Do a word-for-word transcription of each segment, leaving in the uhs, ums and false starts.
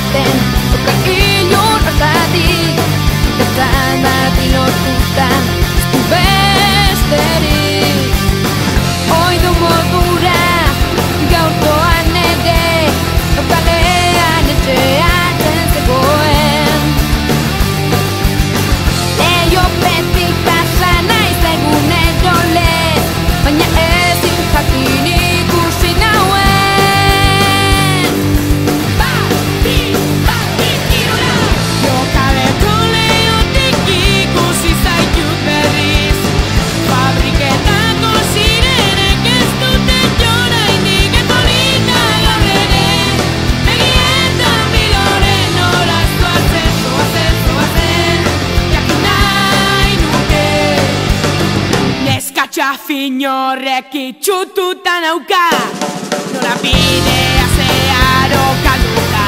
egiten, oka ilun hortatik, bertan bati lortutan, ez du besterik. Oidu modura, gaurkoan ere, lokalean etxeatzen zegoen. Leiopetik pasa naiz egunero lez, baina ezin jakin ikusi nauen. Bat, bi, bat, bi, irura! Jokaleko leiotik ikusi zaitut berriz, fabriketako zirenek ez dute jorainik etorrita gaur ere. Begietan biloren horaz zoazen, zoazen, zoazen, jakin nahi nuke. Neskatxa finorrek itxututa nauka, norabidea zeharo galduta.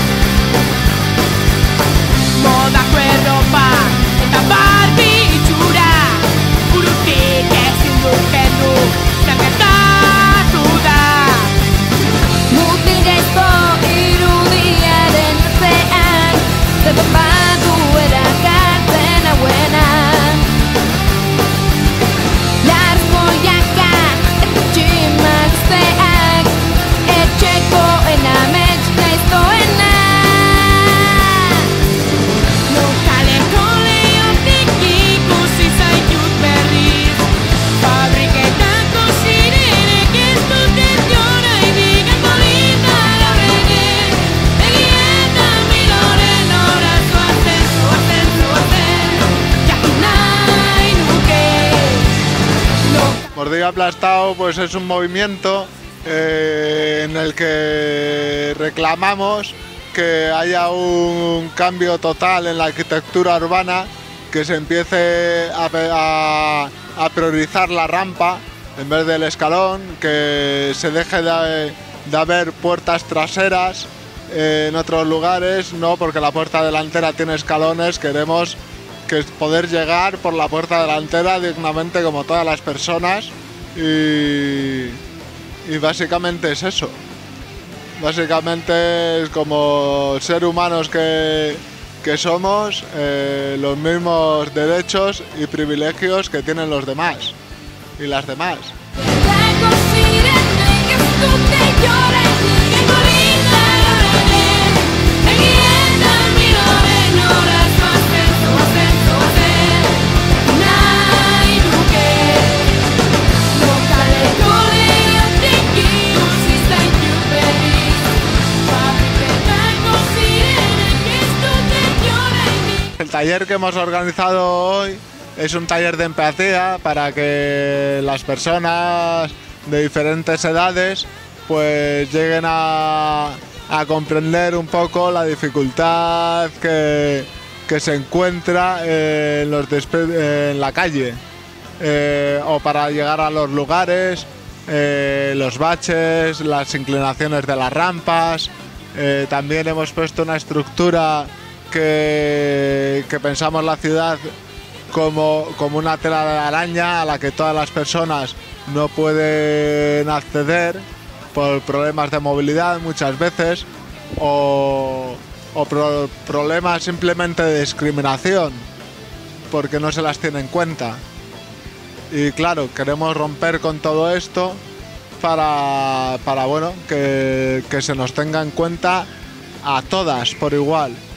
Modako erropa eta Barbie itxura, burutik ezin du kendu, gertatu da. Mutilezko irudiaren atzean, zerbait badu erakartzen hauena. Largoiaka eta tximazteak, etxekoen amets naiztoena. Lokaleko leiotik ikusi zaitut berriz, fabriketako zirenek ez dute jorainik etorrita gaur ere. Begietan biloren horaz zoazen, zoazen, zoazen, jakin nahi nuke. Mordida Aplastado pues es un movimiento eh, en el que reclamamos que haya un cambio total en la arquitectura urbana, que se empiece a, a, a priorizar la rampa en vez del escalón, que se deje de, de haber puertas traseras eh, en otros lugares, no porque la puerta delantera tiene escalones, queremos que poder llegar por la puerta delantera dignamente como todas las personas y, y básicamente es eso. Básicamente es como ser humanos que, que somos, eh, los mismos derechos y privilegios que tienen los demás y las demás. Bertako zirenek ez dute jorainik etorrita gaur ere. Begietan biloren horaz zoazen, zoazen, zoazen, nahi nuke. Lokaleko leiotik ikusi zaitut berriz, fabriketako zirenek ez dute jorainik. El taller que hemos organizado hoy es un taller de empatía para que las personas de diferentes edades pues lleguen a, a comprender un poco la dificultad que, que se encuentra en, los en la calle eh, o para llegar a los lugares, eh, los baches, las inclinaciones de las rampas. Eh, también hemos puesto una estructura que, que pensamos la ciudad Como, como una tela de araña a la que todas las personas no pueden acceder por problemas de movilidad muchas veces o, o pro, problemas simplemente de discriminación porque no se las tiene en cuenta. Y claro, queremos romper con todo esto para, para bueno, que, que se nos tenga en cuenta a todas por igual.